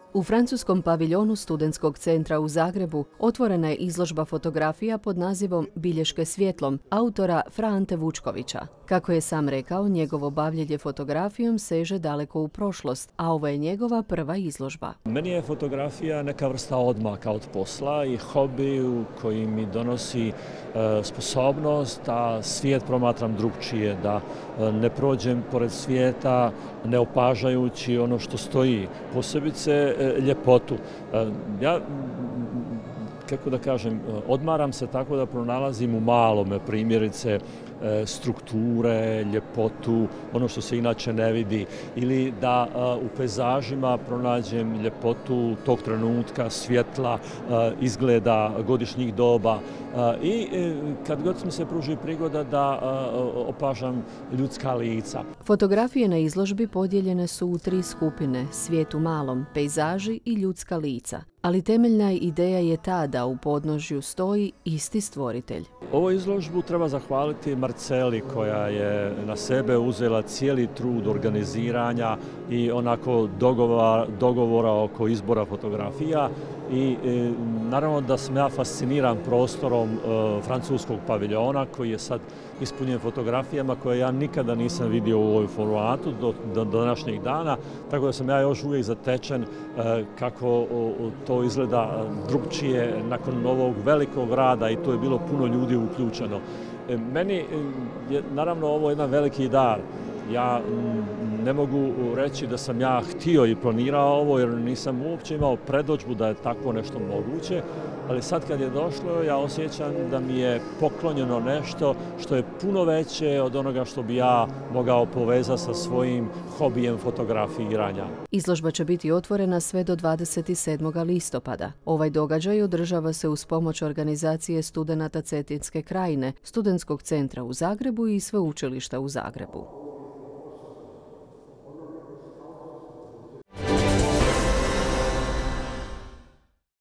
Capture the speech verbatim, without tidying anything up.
U francuskom paviljonu Studentskog centra u Zagrebu otvorena je izložba fotografija pod nazivom Bilješke svjetlom autora Fra Ante Vučkovića. Kako je sam rekao, njegovo bavljenje fotografijom seže daleko u prošlost, a ovo je njegova prva izložba. Meni je fotografija neka vrsta odmaka od posla i hobi u koji mi donosi e, sposobnost da svijet promatram drugčije, da e, ne prođem pored svijeta ne opažajući ono što stoji, posebice e, ljepotu. E, ja kako da kažem, odmaram se tako da pronalazim u malome, primjerice strukture, ljepotu, ono što se inače ne vidi, ili da u pejzažima pronađem ljepotu tog trenutka, svjetla, izgleda godišnjih doba i kad god mi se pruži prigoda da opažam ljudska lica. Fotografije na izložbi podijeljene su u tri skupine: svijet u malom, pejzaži i ljudska lica. Ali temeljna ideja je ta da u podnožju stoji isti stvoritelj. Ovu izložbu treba zahvaliti Marceli koja je na sebe uzela cijeli trud organiziranja i onako dogovora, dogovora oko izbora fotografija i e, naravno da sam ja fasciniran prostorom e, francuskog paviljona koji je sad ispunjen fotografijama koje ja nikada nisam vidio u ovoj formatu do, do današnjeg dana, tako da sam ja još uvijek zatečen e, kako o, to izgleda drugčije nakon ovog velikog rada i to je bilo puno ljudi uključeno. E, meni je naravno ovo jedan veliki dar. Ja ne mogu reći da sam ja htio i planirao ovo jer nisam uopće imao predodžbu da je tako nešto moguće, ali sad kad je došlo ja osjećam da mi je poklonjeno nešto što je puno veće od onoga što bi ja mogao povezati sa svojim hobijem fotografiranja. Izložba će biti otvorena sve do dvadeset sedmog listopada. Ovaj događaj održava se uz pomoć organizacije studenata Cetinske krajine, Studentskog centra u Zagrebu i Sveučilišta u Zagrebu.